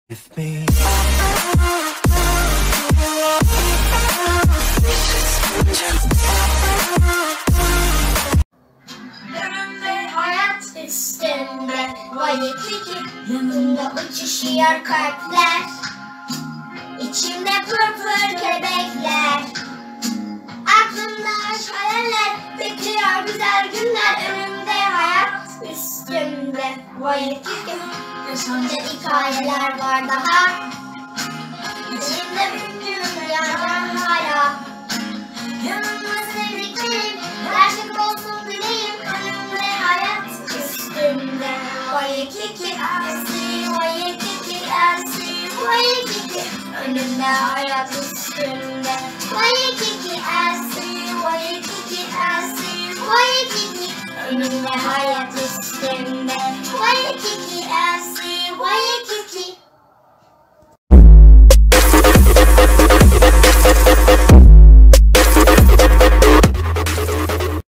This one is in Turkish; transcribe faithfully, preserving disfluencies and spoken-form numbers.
Önümde hayat üstünde Waikiki, yanımda uçuşuyor kalpler, İçimde pırpır köpekler, aklımda aşk hayaller, bekliyor güzel günler. Önümde hayat üstünde Waikiki, yaşanacak hikayeler var daha, İçimde bütün rüyalar hala. Yanımda sevdiklerim, gerçek olsun dileğim. Önümde hayat üstünde Waikiki, I see Waikiki, I see Waikiki. Önümde hayat üstünde Waikiki, I see Waikiki, I see Waikiki. Önümde hayat üstünde Waikiki, I see Waikiki.